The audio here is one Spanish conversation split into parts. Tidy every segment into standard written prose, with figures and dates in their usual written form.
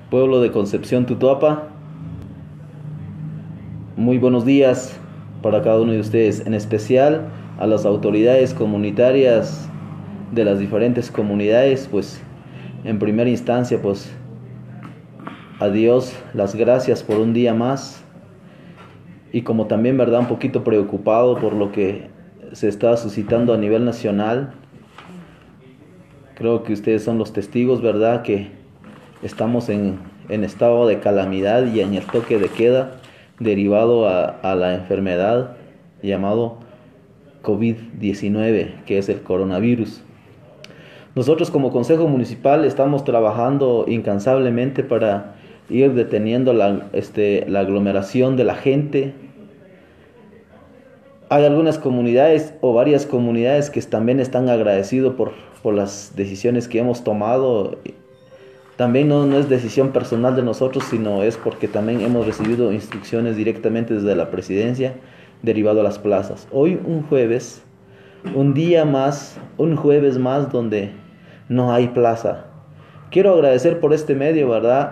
Pueblo de Concepción, Tutuapa. Muy buenos días para cada uno de ustedes, en especial a las autoridades comunitarias de las diferentes comunidades. Pues en primera instancia, pues a Dios las gracias por un día más, y como también, verdad, un poquito preocupado por lo que se está suscitando a nivel nacional. Creo que ustedes son los testigos, verdad, que estamos en estado de calamidad y en el toque de queda derivado a la enfermedad llamado COVID-19, que es el coronavirus. Nosotros como Consejo Municipal estamos trabajando incansablemente para ir deteniendo la aglomeración de la gente. Hay algunas comunidades o varias comunidades que también están agradecidos por las decisiones que hemos tomado. También no es decisión personal de nosotros, sino es porque también hemos recibido instrucciones directamente desde la presidencia derivado a las plazas. Hoy un jueves, un jueves más donde no hay plaza. Quiero agradecer por este medio, ¿verdad?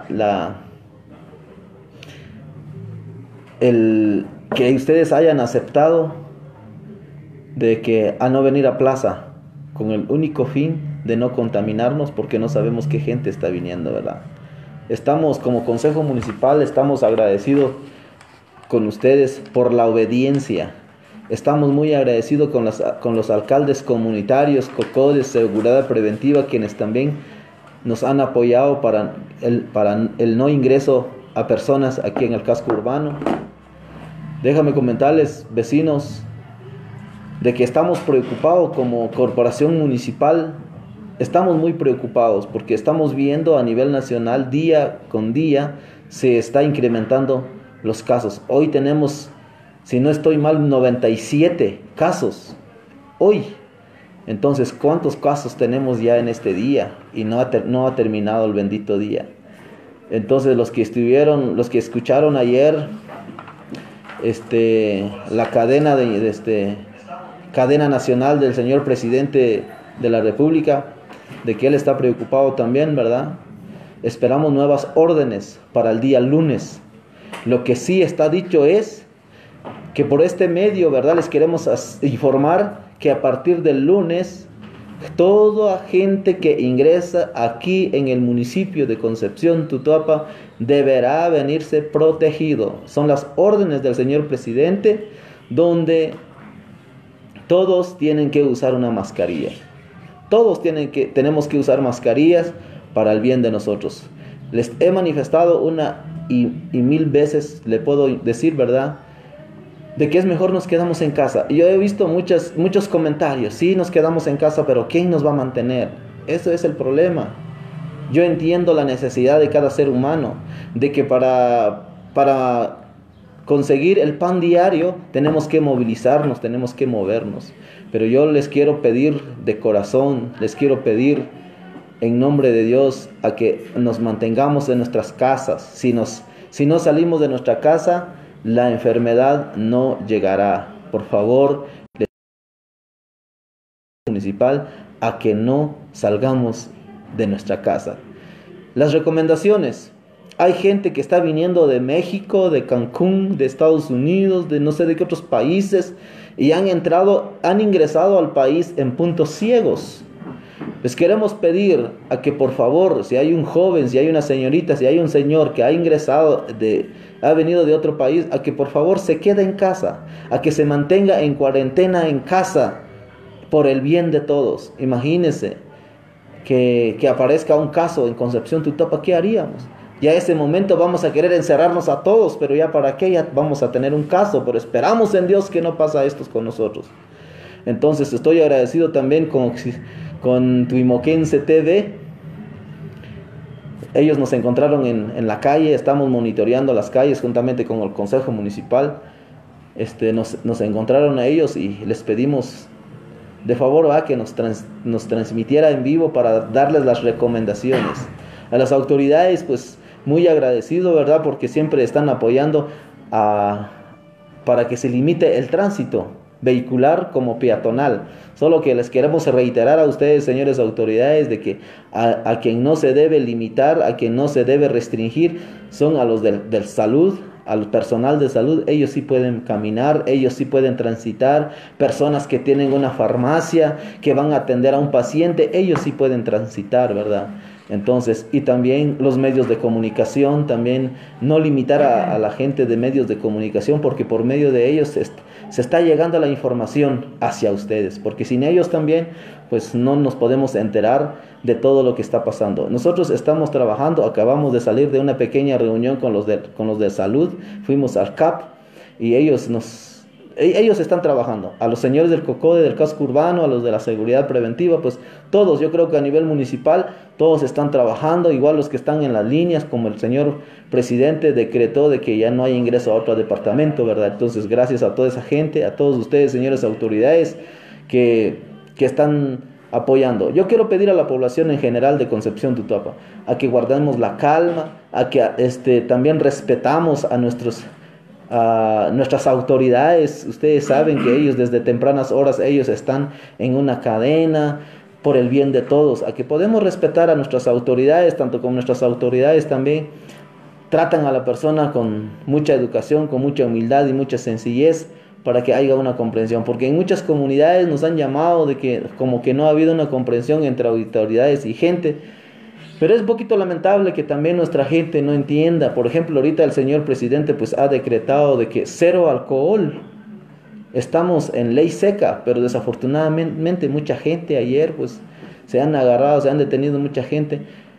El que ustedes hayan aceptado de que a no venir a plaza con el único fin de no contaminarnos, porque no sabemos qué gente está viniendo, ¿verdad? Estamos como Consejo Municipal, estamos agradecidos con ustedes por la obediencia. Estamos muy agradecidos con los alcaldes comunitarios, COCODES, Seguridad Preventiva, quienes también nos han apoyado para el no ingreso a personas aquí en el casco urbano. Déjame comentarles, vecinos, de que estamos preocupados como corporación municipal. Estamos muy preocupados porque estamos viendo a nivel nacional, día con día se está incrementando los casos. Hoy tenemos, si no estoy mal, 97 casos hoy. Entonces, ¿cuántos casos tenemos ya en este día? Y no ha terminado el bendito día. Entonces, los que escucharon ayer la cadena nacional del señor presidente de la República, de que él está preocupado también, ¿verdad? Esperamos nuevas órdenes para el día lunes. Lo que sí está dicho es que por este medio, ¿verdad?, les queremos informar que a partir del lunes, toda gente que ingresa aquí en el municipio de Concepción, Tutuapa, deberá venirse protegido. Son las órdenes del señor presidente, donde todos tienen que usar una mascarilla. Tenemos que usar mascarillas para el bien de nosotros. Les he manifestado una y mil veces, le puedo decir, ¿verdad?, de que es mejor nos quedamos en casa. Yo he visto muchos comentarios: sí, nos quedamos en casa, pero ¿quién nos va a mantener? Eso es el problema. Yo entiendo la necesidad de cada ser humano, de que para conseguir el pan diario tenemos que movilizarnos, tenemos que movernos. Pero yo les quiero pedir de corazón, les quiero pedir en nombre de Dios a que nos mantengamos en nuestras casas. Si no salimos de nuestra casa, la enfermedad no llegará. Por favor, les municipal a que no salgamos de nuestra casa. Las recomendaciones: hay gente que está viniendo de México, de Cancún, de Estados Unidos, de no sé de qué otros países, y han ingresado al país en puntos ciegos. Les queremos pedir a que por favor, si hay un joven, si hay una señorita, si hay un señor que ha venido de otro país, a que por favor se quede en casa, a que se mantenga en cuarentena en casa, por el bien de todos. Imagínense que aparezca un caso en Concepción, Tutuapa, ¿qué haríamos? Ya a ese momento vamos a querer encerrarnos a todos, pero ya para qué, ya vamos a tener un caso, pero esperamos en Dios que no pasa esto con nosotros. Entonces estoy agradecido también con Tuimoquense TV. Ellos nos encontraron en la calle, estamos monitoreando las calles juntamente con el Consejo Municipal. Nos encontraron a ellos y les pedimos de favor, que nos transmitiera en vivo para darles las recomendaciones. A las autoridades, pues muy agradecido, ¿verdad?, porque siempre están apoyando para que se limite el tránsito vehicular como peatonal. Solo que les queremos reiterar a ustedes, señores autoridades, de que a quien no se debe limitar, a quien no se debe restringir, son a los del salud, al personal de salud. Ellos sí pueden caminar, ellos sí pueden transitar. Personas que tienen una farmacia, que van a atender a un paciente, ellos sí pueden transitar, ¿verdad? Entonces, y también los medios de comunicación, también no limitar a la gente de medios de comunicación, porque por medio de ellos se está llegando la información hacia ustedes, porque sin ellos también, pues no nos podemos enterar de todo lo que está pasando. Nosotros estamos trabajando, acabamos de salir de una pequeña reunión con los de salud, fuimos al CAP y ellos están trabajando, a los señores del COCODE, del casco urbano, a los de la seguridad preventiva, pues todos, yo creo que a nivel municipal, todos están trabajando, igual los que están en las líneas, como el señor presidente decretó de que ya no hay ingreso a otro departamento, ¿verdad? Entonces, gracias a toda esa gente, a todos ustedes, señores autoridades, que están apoyando. Yo quiero pedir a la población en general de Concepción Tutuapa, a que guardemos la calma, a que también respetamos a nuestras autoridades. Ustedes saben que ellos desde tempranas horas ellos están en una cadena por el bien de todos, a que podemos respetar a nuestras autoridades, tanto como nuestras autoridades también tratan a la persona con mucha educación, con mucha humildad y mucha sencillez, para que haya una comprensión, porque en muchas comunidades nos han llamado de que como que no ha habido una comprensión entre autoridades y gente. Pero es un poquito lamentable que también nuestra gente no entienda. Por ejemplo, ahorita el señor presidente pues ha decretado de que cero alcohol. Estamos en ley seca, pero desafortunadamente mucha gente ayer pues se han agarrado, se han detenido mucha gente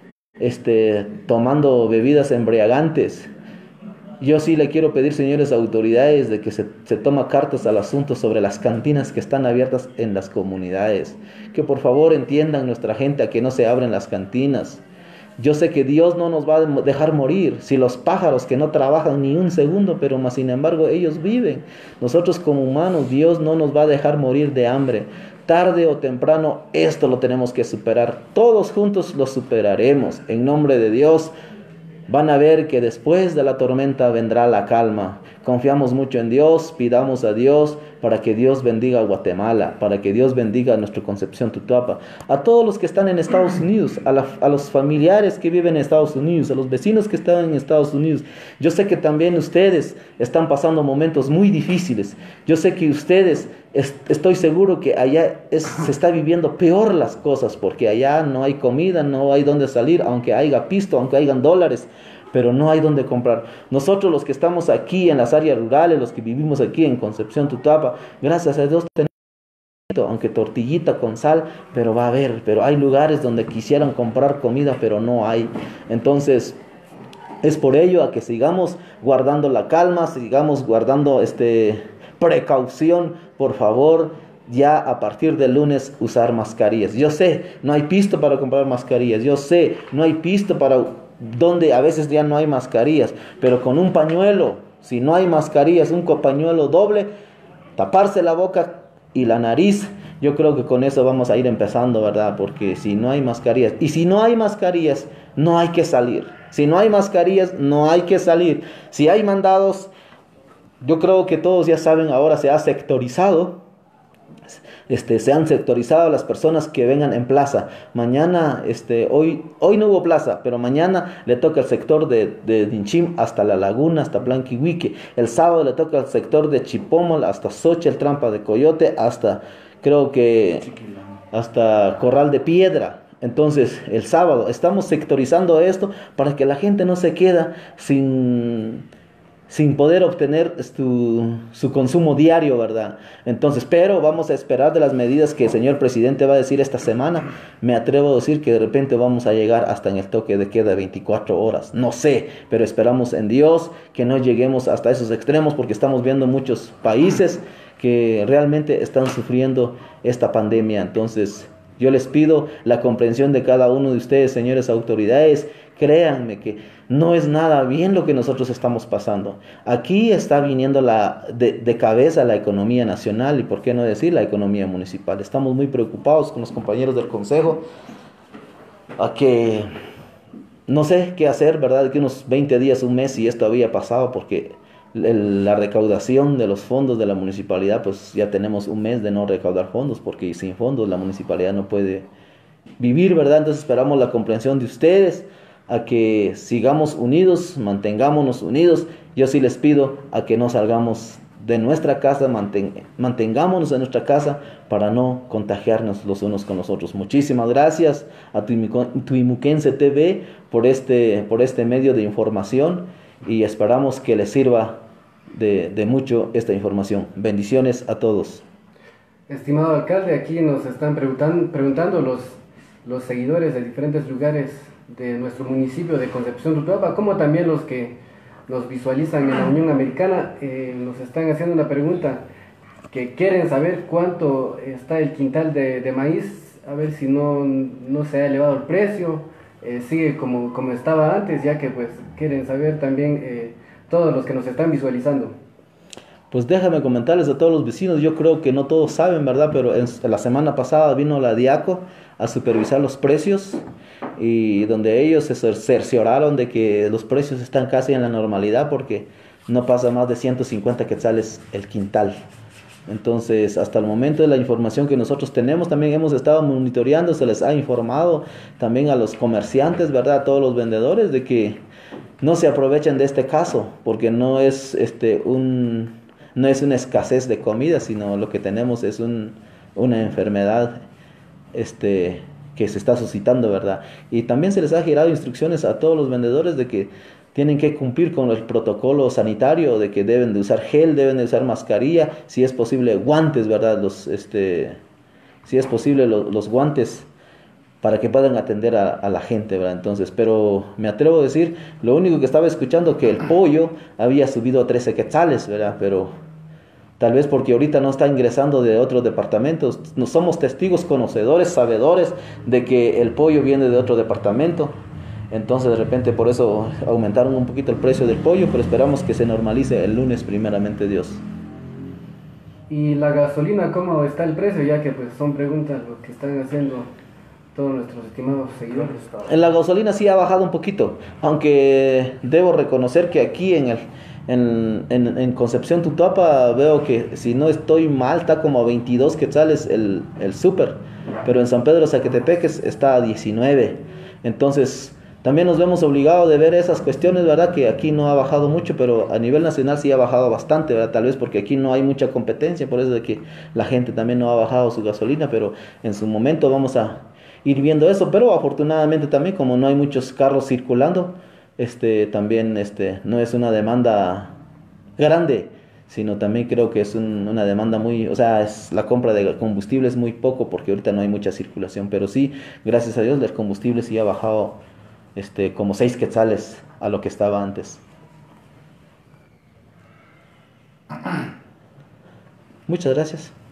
tomando bebidas embriagantes. Yo sí le quiero pedir, señores autoridades, de que se toma cartas al asunto sobre las cantinas que están abiertas en las comunidades. Que por favor entiendan nuestra gente a que no se abren las cantinas. Yo sé que Dios no nos va a dejar morir. Si los pájaros que no trabajan ni un segundo, pero más sin embargo ellos viven. Nosotros como humanos, Dios no nos va a dejar morir de hambre. Tarde o temprano esto lo tenemos que superar. Todos juntos lo superaremos. En nombre de Dios. Van a ver que después de la tormenta vendrá la calma. Confiamos mucho en Dios, pidamos a Dios para que Dios bendiga a Guatemala, para que Dios bendiga a nuestra Concepción Tutuapa, a todos los que están en Estados Unidos, a los familiares que viven en Estados Unidos, a los vecinos que están en Estados Unidos. Yo sé que también ustedes están pasando momentos muy difíciles. Yo sé que ustedes, estoy seguro que allá se está viviendo peor las cosas, porque allá no hay comida, no hay dónde salir, aunque haya pisto, aunque hayan dólares, pero no hay dónde comprar. Nosotros los que estamos aquí en las áreas rurales, los que vivimos aquí en Concepción Tutuapa, gracias a Dios tenemos, aunque tortillita con sal, pero va a haber, pero hay lugares donde quisieran comprar comida, pero no hay. Entonces, es por ello a que sigamos guardando la calma, sigamos guardando precaución, por favor. Ya a partir del lunes usar mascarillas. Yo sé, no hay pisto para comprar mascarillas. Yo sé, no hay pisto para donde a veces ya no hay mascarillas. Pero con un pañuelo, si no hay mascarillas, un pañuelo doble, taparse la boca y la nariz. Yo creo que con eso vamos a ir empezando, ¿verdad? Porque si no hay mascarillas, y si no hay mascarillas, no hay que salir. Si no hay mascarillas, no hay que salir. Si hay mandados, yo creo que todos ya saben, ahora se ha sectorizado. Se han sectorizado las personas que vengan en plaza. Mañana, hoy no hubo plaza, pero mañana le toca el sector de Dinchim hasta La Laguna, hasta Blanquihuique. El sábado le toca el sector de Chipómol hasta Xochitl, Trampa de Coyote, hasta, creo que, hasta Corral de Piedra. Entonces, el sábado estamos sectorizando esto para que la gente no se queda sin poder obtener su consumo diario, ¿verdad? Entonces, pero vamos a esperar de las medidas que el señor presidente va a decir esta semana. Me atrevo a decir que de repente vamos a llegar hasta en el toque de queda de 24 horas. No sé, pero esperamos en Dios que no lleguemos hasta esos extremos, porque estamos viendo muchos países que realmente están sufriendo esta pandemia. Entonces, yo les pido la comprensión de cada uno de ustedes, señores autoridades. Créanme que no es nada bien lo que nosotros estamos pasando. Aquí está viniendo de cabeza la economía nacional y, por qué no decir, la economía municipal. Estamos muy preocupados con los compañeros del consejo, a que no sé qué hacer, ¿verdad? Que unos 20 días, un mes, si esto había pasado, porque la recaudación de los fondos de la municipalidad, pues ya tenemos un mes de no recaudar fondos, porque sin fondos la municipalidad no puede vivir, ¿verdad? Entonces esperamos la comprensión de ustedes, a que sigamos unidos, mantengámonos unidos. Yo sí les pido a que no salgamos de nuestra casa, mantengámonos en nuestra casa para no contagiarnos los unos con los otros. Muchísimas gracias a Tuimuquense TV por este medio de información, y esperamos que les sirva de mucho esta información. Bendiciones a todos. Estimado alcalde, aquí nos están preguntando los seguidores de diferentes lugares de nuestro municipio de Concepción Tutuapa, como también los que nos visualizan en la Unión Americana, nos están haciendo una pregunta, que quieren saber cuánto está el quintal de maíz, a ver si no se ha elevado el precio, sigue como estaba antes, ya que pues quieren saber también todos los que nos están visualizando. Pues déjame comentarles a todos los vecinos, yo creo que no todos saben, ¿verdad? Pero la semana pasada vino la Diaco a supervisar los precios, y donde ellos se cercioraron de que los precios están casi en la normalidad, porque no pasa más de 150 quetzales el quintal. Entonces, hasta el momento de la información que nosotros tenemos, también hemos estado monitoreando, se les ha informado también a los comerciantes, ¿verdad? A todos los vendedores, de que no se aprovechen de este caso, porque no es no es una escasez de comida, sino lo que tenemos es una enfermedad que se está suscitando, ¿verdad? Y también se les ha girado instrucciones a todos los vendedores de que tienen que cumplir con el protocolo sanitario, de que deben de usar gel, deben de usar mascarilla, si es posible guantes, ¿verdad? Si es posible los guantes, para que puedan atender a la gente, ¿verdad? Entonces, pero me atrevo a decir, lo único que estaba escuchando, que el pollo había subido a 13 quetzales, ¿verdad? Pero tal vez porque ahorita no está ingresando de otros departamentos. No somos testigos, conocedores, sabedores de que el pollo viene de otro departamento. Entonces de repente por eso aumentaron un poquito el precio del pollo, pero esperamos que se normalice el lunes, primeramente Dios. Y la gasolina, ¿cómo está el precio? Ya que pues son preguntas lo que están haciendo todos nuestros estimados seguidores. En la gasolina sí ha bajado un poquito, aunque debo reconocer que aquí en Concepción Tutuapa veo que, si no estoy mal, está como a 22 quetzales el súper, pero en San Pedro Zacatepeques está a 19. Entonces también nos vemos obligados de ver esas cuestiones, ¿verdad? Que aquí no ha bajado mucho, pero a nivel nacional sí ha bajado bastante, ¿verdad? Tal vez porque aquí no hay mucha competencia, por eso de que la gente también no ha bajado su gasolina, pero en su momento vamos a ir viendo eso. Pero afortunadamente también, como no hay muchos carros circulando, también no es una demanda grande, sino también creo que es una demanda muy, o sea, la compra de combustible es muy poco, porque ahorita no hay mucha circulación, pero sí, gracias a Dios, el combustible sí ha bajado como 6 quetzales a lo que estaba antes. Muchas gracias.